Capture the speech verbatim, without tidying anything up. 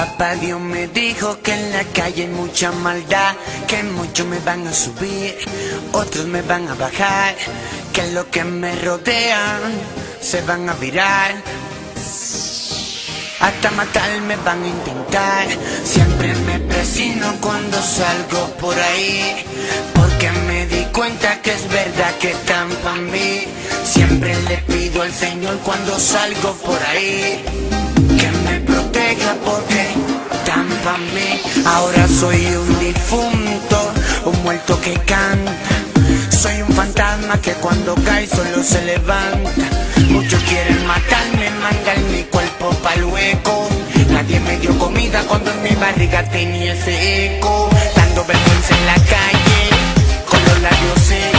Papá Dios me dijo que en la calle hay mucha maldad, que muchos me van a subir, otros me van a bajar, que los que me rodean se van a virar, hasta matarme van a intentar. Siempre me presino cuando salgo por ahí, porque me di cuenta que es verdad que están pa' mí. Siempre le pido al Señor cuando salgo por ahí que me proteja, porque están pa' mí. Ahora soy un difunto, un muerto que canta. Soy un fantasma que cuando cae solo se levanta. Muchos quieren matarme, mandar mi cuerpo pa'l hueco. Nadie me dio comida cuando en mi barriga tenía ese eco. Dando vergüenza en la calle, con los labios secos.